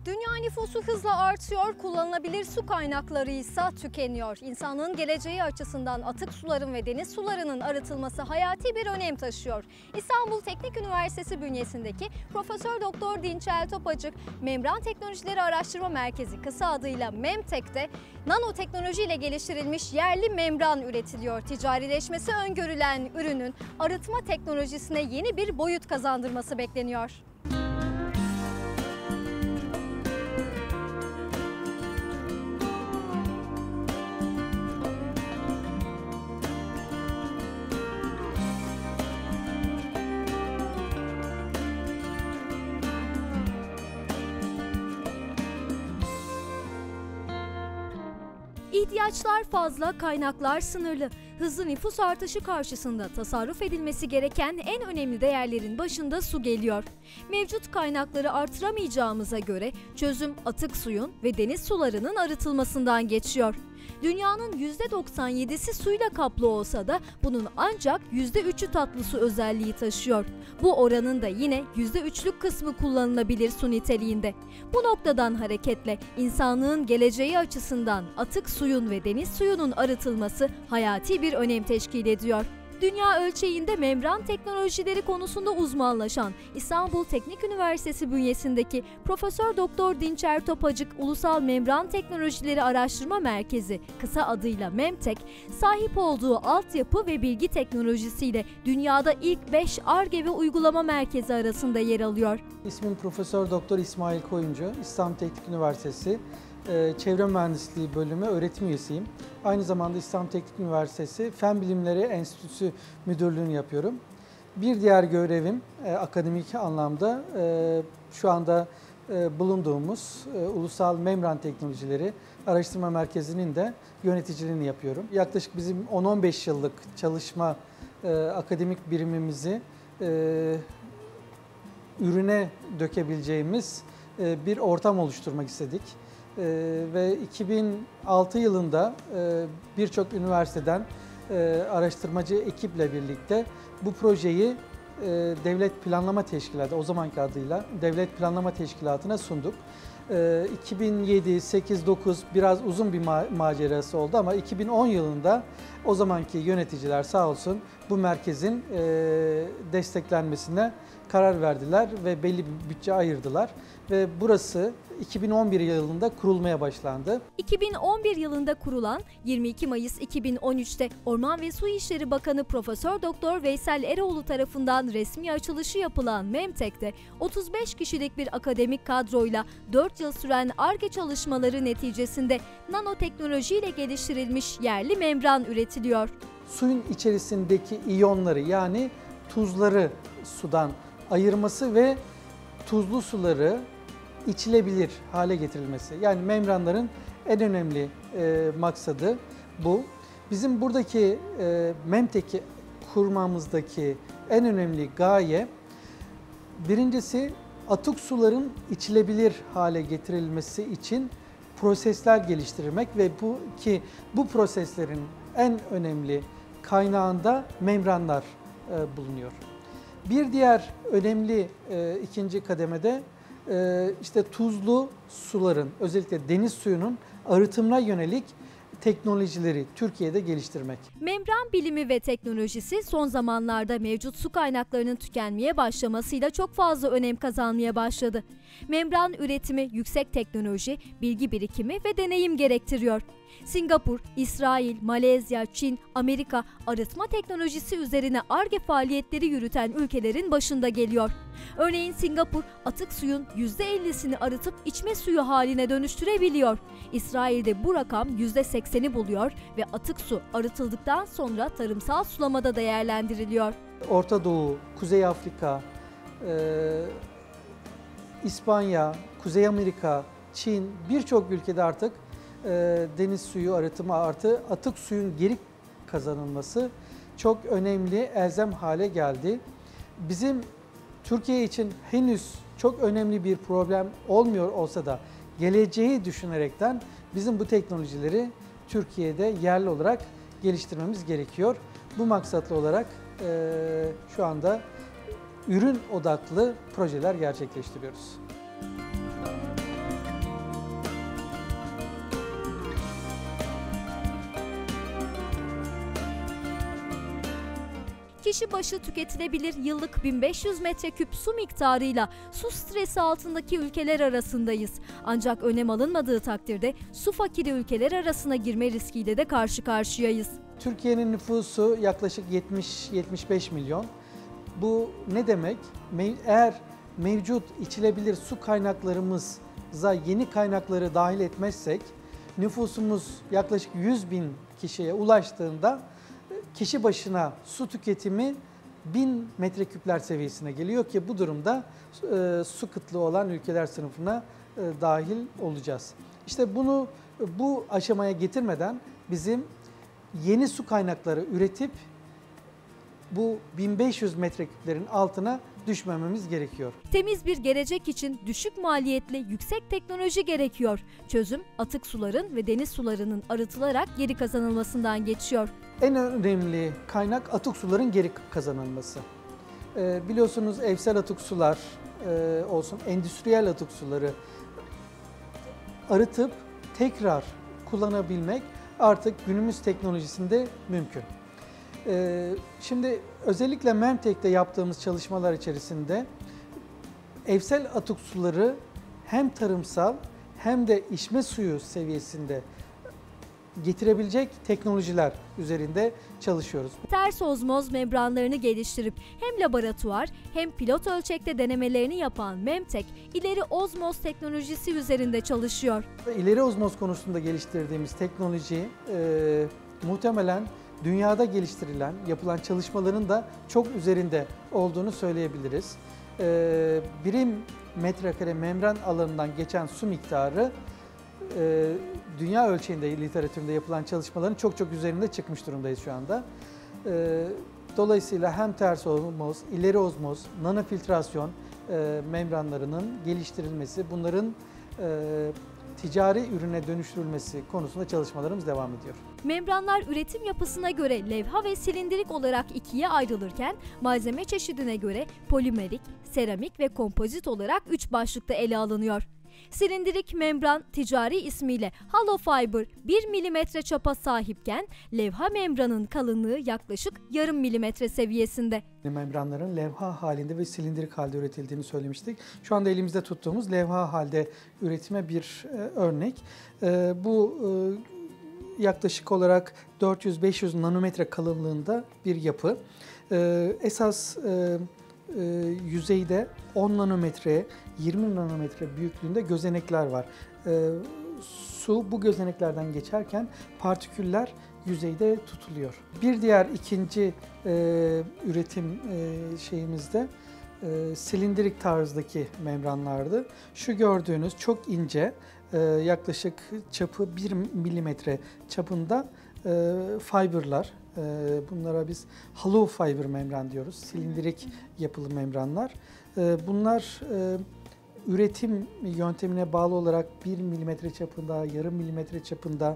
Dünya nüfusu hızla artıyor, kullanılabilir su kaynakları ise tükeniyor. İnsanlığın geleceği açısından atık suların ve deniz sularının arıtılması hayati bir önem taşıyor. İstanbul Teknik Üniversitesi bünyesindeki Profesör Doktor Dinçel Topacık, Membran Teknolojileri Araştırma Merkezi kısa adıyla MEMTEK'te nanoteknoloji ile geliştirilmiş yerli membran üretiliyor. Ticarileşmesi öngörülen ürünün arıtma teknolojisine yeni bir boyut kazandırması bekleniyor. İhtiyaçlar fazla, kaynaklar sınırlı. Hızlı nüfus artışı karşısında tasarruf edilmesi gereken en önemli değerlerin başında su geliyor. Mevcut kaynakları artıramayacağımıza göre çözüm atık suyun ve deniz sularının arıtılmasından geçiyor. Dünyanın %97'si suyla kaplı olsa da bunun ancak %3'ü tatlı su özelliği taşıyor. Bu oranın da yine %3'lük kısmı kullanılabilir su niteliğinde. Bu noktadan hareketle insanlığın geleceği açısından atık suyun ve deniz suyunun arıtılması hayati bir önem teşkil ediyor. Dünya ölçeğinde membran teknolojileri konusunda uzmanlaşan İstanbul Teknik Üniversitesi bünyesindeki Profesör Doktor Dinçer Topacık Ulusal Membran Teknolojileri Araştırma Merkezi kısa adıyla MEMTEK, sahip olduğu altyapı ve bilgi teknolojisiyle dünyada ilk 5 Ar-Ge ve uygulama merkezi arasında yer alıyor. İsmim Profesör Doktor İsmail Koyuncu, İstanbul Teknik Üniversitesi Çevre Mühendisliği Bölümü öğretim üyesiyim. Aynı zamanda İstanbul Teknik Üniversitesi Fen Bilimleri Enstitüsü Müdürlüğü'nü yapıyorum. Bir diğer görevim akademik anlamda şu anda bulunduğumuz Ulusal Membran Teknolojileri Araştırma Merkezi'nin de yöneticiliğini yapıyorum. Yaklaşık bizim 10-15 yıllık çalışma akademik birimimizi ürüne dökebileceğimiz bir ortam oluşturmak istedik. Ve 2006 yılında birçok üniversiteden araştırmacı ekiple birlikte bu projeyi Devlet Planlama Teşkilatı, o zamanki adıyla Devlet Planlama Teşkilatı'na sunduk. 2007, 8, 9 biraz uzun bir macerası oldu ama 2010 yılında o zamanki yöneticiler sağ olsun bu merkezin desteklenmesine karar verdiler ve belli bir bütçe ayırdılar ve burası 2011 yılında kurulmaya başlandı. 2011 yılında kurulan 22 Mayıs 2013'te Orman ve Su İşleri Bakanı Profesör Doktor Veysel Eroğlu tarafından resmi açılışı yapılan MEMTEK'te 35 kişilik bir akademik kadroyla 4 yıl süren Ar-Ge çalışmaları neticesinde nanoteknolojiyle geliştirilmiş yerli membran üretiliyor. Suyun içerisindeki iyonları yani tuzları sudan ayırması ve tuzlu suları içilebilir hale getirilmesi. Yani membranların en önemli maksadı bu. Bizim buradaki MEMTEK'i kurmamızdaki en önemli gaye, birincisi atık suların içilebilir hale getirilmesi için prosesler geliştirmek ve bu proseslerin en önemli kaynağında membranlar bulunuyor. Bir diğer önemli ikinci kademede işte tuzlu suların, özellikle deniz suyunun arıtımına yönelik teknolojileri Türkiye'de geliştirmek. Membran bilimi ve teknolojisi son zamanlarda mevcut su kaynaklarının tükenmeye başlamasıyla çok fazla önem kazanmaya başladı. Membran üretimi yüksek teknoloji, bilgi birikimi ve deneyim gerektiriyor. Singapur, İsrail, Malezya, Çin, Amerika arıtma teknolojisi üzerine Ar-Ge faaliyetleri yürüten ülkelerin başında geliyor. Örneğin Singapur atık suyun %50'sini arıtıp içme suyu haline dönüştürebiliyor. İsrail'de bu rakam %80'i buluyor ve atık su arıtıldıktan sonra tarımsal sulamada değerlendiriliyor. Orta Doğu, Kuzey Afrika, İspanya, Kuzey Amerika, Çin birçok ülkede artık deniz suyu arıtımı artı atık suyun geri kazanılması çok önemli, elzem hale geldi. Bizim Türkiye için henüz çok önemli bir problem olmuyor olsa da geleceği düşünerekten bizim bu teknolojileri Türkiye'de yerli olarak geliştirmemiz gerekiyor. Bu maksatlı olarak şu anda ürün odaklı projeler gerçekleştiriyoruz. Kişi başı tüketilebilir yıllık 1500 metreküp su miktarıyla su stresi altındaki ülkeler arasındayız. Ancak önlem alınmadığı takdirde su fakiri ülkeler arasına girme riskiyle de karşı karşıyayız. Türkiye'nin nüfusu yaklaşık 70-75 milyon. Bu ne demek? Eğer mevcut içilebilir su kaynaklarımıza yeni kaynakları dahil etmezsek, nüfusumuz yaklaşık 100 bin kişiye ulaştığında kişi başına su tüketimi 1000 metreküpler seviyesine geliyor ki bu durumda su kıtlığı olan ülkeler sınıfına dahil olacağız. İşte bunu bu aşamaya getirmeden bizim yeni su kaynakları üretip bu 1500 metreküplerin altına düşmememiz gerekiyor. Temiz bir gelecek için düşük maliyetli, yüksek teknoloji gerekiyor. Çözüm, atık suların ve deniz sularının arıtılarak geri kazanılmasından geçiyor. En önemli kaynak atık suların geri kazanılması. Biliyorsunuz evsel atık sular olsun, endüstriyel atık suları arıtıp tekrar kullanabilmek artık günümüz teknolojisinde mümkün. Şimdi özellikle Memtek'te yaptığımız çalışmalar içerisinde evsel atık suları hem tarımsal hem de içme suyu seviyesinde getirebilecek teknolojiler üzerinde çalışıyoruz. Ters ozmoz membranlarını geliştirip hem laboratuvar hem pilot ölçekte denemelerini yapan Memtek, ileri ozmoz teknolojisi üzerinde çalışıyor. İleri ozmoz konusunda geliştirdiğimiz teknoloji muhtemelen dünyada geliştirilen, yapılan çalışmaların da çok üzerinde olduğunu söyleyebiliriz. Birim metrekare membran alanından geçen su miktarı dünya ölçeğinde literatüründe yapılan çalışmaların çok üzerinde çıkmış durumdayız şu anda. Dolayısıyla hem ters ozmoz, ileri ozmoz, nanofiltrasyon membranlarının geliştirilmesi, bunların ticari ürüne dönüştürülmesi konusunda çalışmalarımız devam ediyor. Membranlar üretim yapısına göre levha ve silindirik olarak ikiye ayrılırken malzeme çeşidine göre polimerik, seramik ve kompozit olarak 3 başlıkta ele alınıyor. Silindirik membran ticari ismiyle hollow fiber 1 mm çapa sahipken levha membranın kalınlığı yaklaşık yarım milimetre seviyesinde. Membranların levha halinde ve silindirik halde üretildiğini söylemiştik. Şu anda elimizde tuttuğumuz levha halde üretime bir örnek. Bu yaklaşık olarak 400-500 nanometre kalınlığında bir yapı. Esas yüzeyde 10 nanometre, 20 nanometre büyüklüğünde gözenekler var. Su bu gözeneklerden geçerken partiküller yüzeyde tutuluyor. Bir diğer ikinci üretim şeyimizde silindirik tarzdaki membranlardı. Şu gördüğünüz çok ince, yaklaşık çapı 1 milimetre çapında fiberlar. Bunlara biz hollow fiber membran diyoruz. Silindirik yapılı membranlar. Bunlar üretim yöntemine bağlı olarak 1 milimetre çapında, yarım milimetre çapında,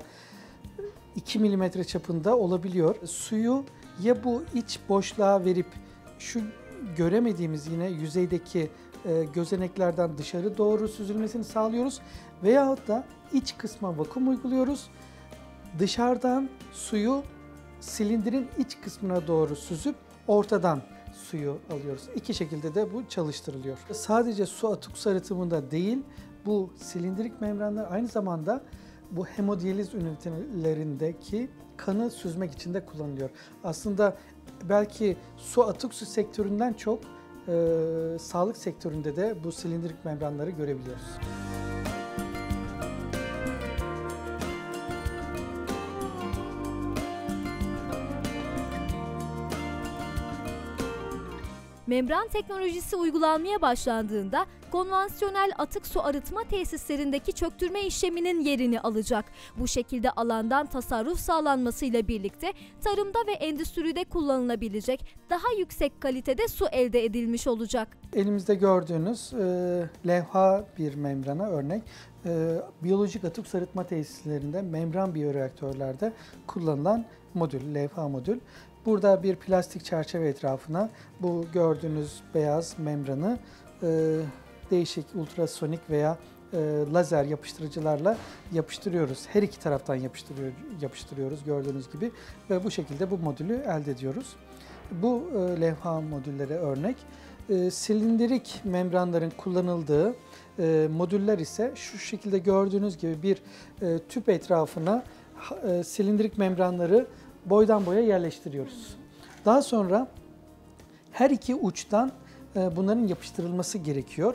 2 milimetre çapında olabiliyor. Suyu ya bu iç boşluğa verip şu göremediğimiz yine yüzeydeki gözeneklerden dışarı doğru süzülmesini sağlıyoruz veyahut da iç kısma vakum uyguluyoruz. Dışarıdan suyu silindirin iç kısmına doğru süzüp ortadan suyu alıyoruz. İki şekilde de bu çalıştırılıyor. Sadece su atık su arıtımında değil, bu silindirik membranlar aynı zamanda bu hemodiyaliz ünitelerindeki kanı süzmek için de kullanılıyor. Aslında belki su atık su sektöründen çok sağlık sektöründe de bu silindirik membranları görebiliyoruz. Membran teknolojisi uygulanmaya başlandığında konvansiyonel atık su arıtma tesislerindeki çöktürme işleminin yerini alacak. Bu şekilde alandan tasarruf sağlanmasıyla birlikte tarımda ve endüstride kullanılabilecek daha yüksek kalitede su elde edilmiş olacak. Elimizde gördüğünüz levha bir membrana örnek. Biyolojik atık su arıtma tesislerinde membran biyoreaktörlerde kullanılan modül, levha modül. Burada bir plastik çerçeve etrafına bu gördüğünüz beyaz membranı değişik ultrasonik veya lazer yapıştırıcılarla yapıştırıyoruz. Her iki taraftan yapıştırıyoruz gördüğünüz gibi ve bu şekilde bu modülü elde ediyoruz. Bu levha modülleri örnek. Silindirik membranların kullanıldığı modüller ise şu şekilde gördüğünüz gibi bir tüp etrafına silindirik membranları boydan boya yerleştiriyoruz. Daha sonra her iki uçtan bunların yapıştırılması gerekiyor.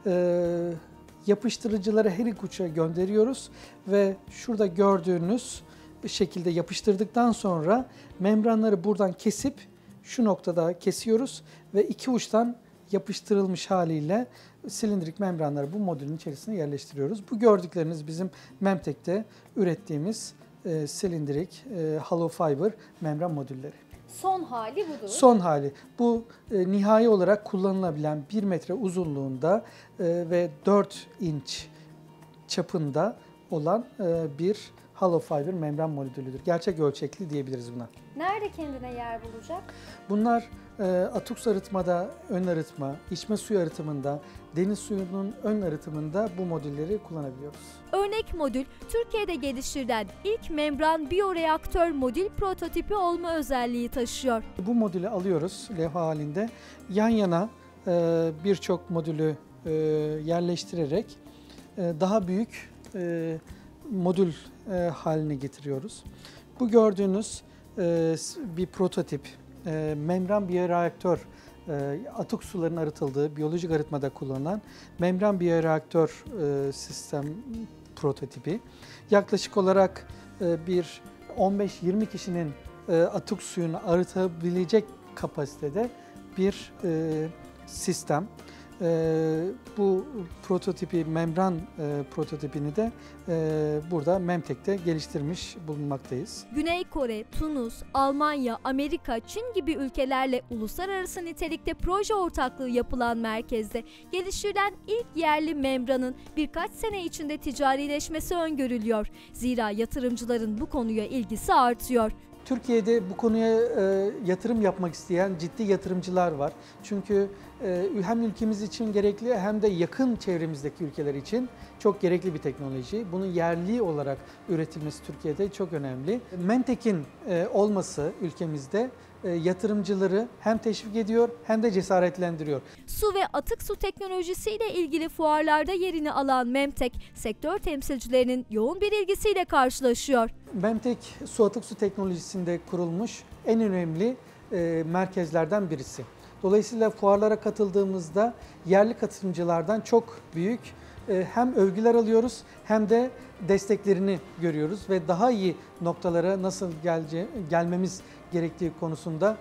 Yapıştırıcıları her iki uça gönderiyoruz ve şurada gördüğünüz şekilde yapıştırdıktan sonra membranları buradan kesip şu noktada kesiyoruz ve iki uçtan yapıştırılmış haliyle silindirik membranları bu modülün içerisine yerleştiriyoruz. Bu gördükleriniz bizim Memtek'te ürettiğimiz silindirik hollow fiber membran modülleri. Son hali budur. Son hali. Bu nihai olarak kullanılabilen 1 metre uzunluğunda ve 4 inç çapında olan bir hollow fiber membran modülüdür. Gerçek ölçekli diyebiliriz buna. Nerede kendine yer bulacak? Bunlar atık arıtmada ön arıtma, içme suyu arıtımında, deniz suyunun ön arıtımında bu modülleri kullanabiliyoruz. Örnek modül, Türkiye'de geliştirilen ilk membran biyoreaktör modül prototipi olma özelliği taşıyor. Bu modülü alıyoruz levha halinde. Yan yana birçok modülü yerleştirerek daha büyük modül haline getiriyoruz. Bu gördüğünüz bir prototip, membran biyoreaktör, atık suların arıtıldığı, biyolojik arıtmada kullanılan membran biyoreaktör sistem prototipi. Yaklaşık olarak bir 15-20 kişinin atık suyunu arıtabilecek kapasitede bir sistem. Bu prototipi, membran prototipini de burada Memtek'te geliştirmiş bulunmaktayız. Güney Kore, Tunus, Almanya, Amerika, Çin gibi ülkelerle uluslararası nitelikte proje ortaklığı yapılan merkezde geliştirilen ilk yerli membranın birkaç sene içinde ticarileşmesi öngörülüyor. Zira yatırımcıların bu konuya ilgisi artıyor. Türkiye'de bu konuya yatırım yapmak isteyen ciddi yatırımcılar var. Çünkü hem ülkemiz için gerekli hem de yakın çevremizdeki ülkeler için çok gerekli bir teknoloji. Bunun yerli olarak üretilmesi Türkiye'de çok önemli. Memtek'in olması ülkemizde yatırımcıları hem teşvik ediyor hem de cesaretlendiriyor. Su ve atık su teknolojisiyle ilgili fuarlarda yerini alan Memtek, sektör temsilcilerinin yoğun bir ilgisiyle karşılaşıyor. Memtek su atık su teknolojisinde kurulmuş en önemli merkezlerden birisi. Dolayısıyla fuarlara katıldığımızda yerli katılımcılardan çok büyük hem övgüler alıyoruz hem de desteklerini görüyoruz ve daha iyi noktalara nasıl gelmemiz gerektiği konusunda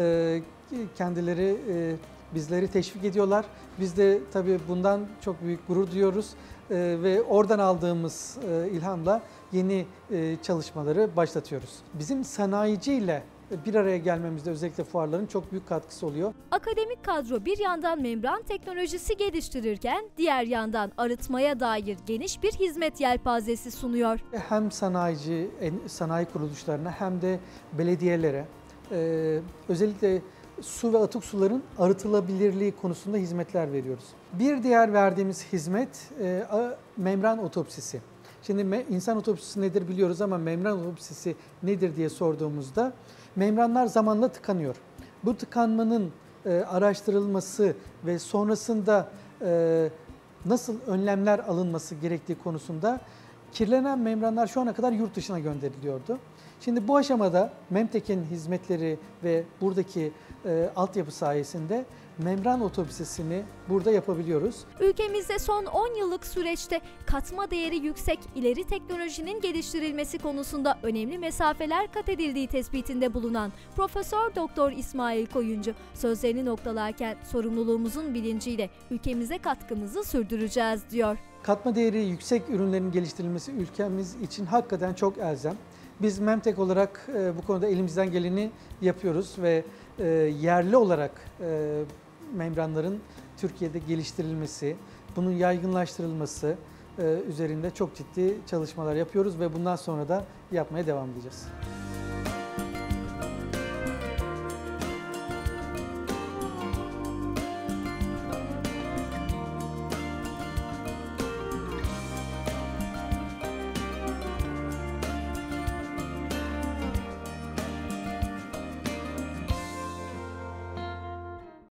kendileri bizleri teşvik ediyorlar. Biz de tabii bundan çok büyük gurur duyuyoruz ve oradan aldığımız ilhamla yeni çalışmaları başlatıyoruz. Bizim sanayiciyle bir araya gelmemizde özellikle fuarların çok büyük katkısı oluyor. Akademik kadro bir yandan membran teknolojisi geliştirirken diğer yandan arıtmaya dair geniş bir hizmet yelpazesi sunuyor. Hem sanayi kuruluşlarına hem de belediyelere özellikle su ve atık suların arıtılabilirliği konusunda hizmetler veriyoruz. Bir diğer verdiğimiz hizmet membran otopsisi. Şimdi insan otopsisi nedir biliyoruz ama membran otopsisi nedir diye sorduğumuzda membranlar zamanla tıkanıyor. Bu tıkanmanın araştırılması ve sonrasında nasıl önlemler alınması gerektiği konusunda kirlenen membranlar şu ana kadar yurt dışına gönderiliyordu. Şimdi bu aşamada Memtek'in hizmetleri ve buradaki altyapı sayesinde membran otopsisini burada yapabiliyoruz. Ülkemizde son 10 yıllık süreçte katma değeri yüksek ileri teknolojinin geliştirilmesi konusunda önemli mesafeler kat edildiği tespitinde bulunan Profesör Doktor İsmail Koyuncu sözlerini noktalarken sorumluluğumuzun bilinciyle ülkemize katkımızı sürdüreceğiz diyor. Katma değeri yüksek ürünlerin geliştirilmesi ülkemiz için hakikaten çok elzem. Biz Memtek olarak bu konuda elimizden geleni yapıyoruz ve yerli olarak membranların Türkiye'de geliştirilmesi, bunun yaygınlaştırılması üzerinde çok ciddi çalışmalar yapıyoruz ve bundan sonra da yapmaya devam edeceğiz.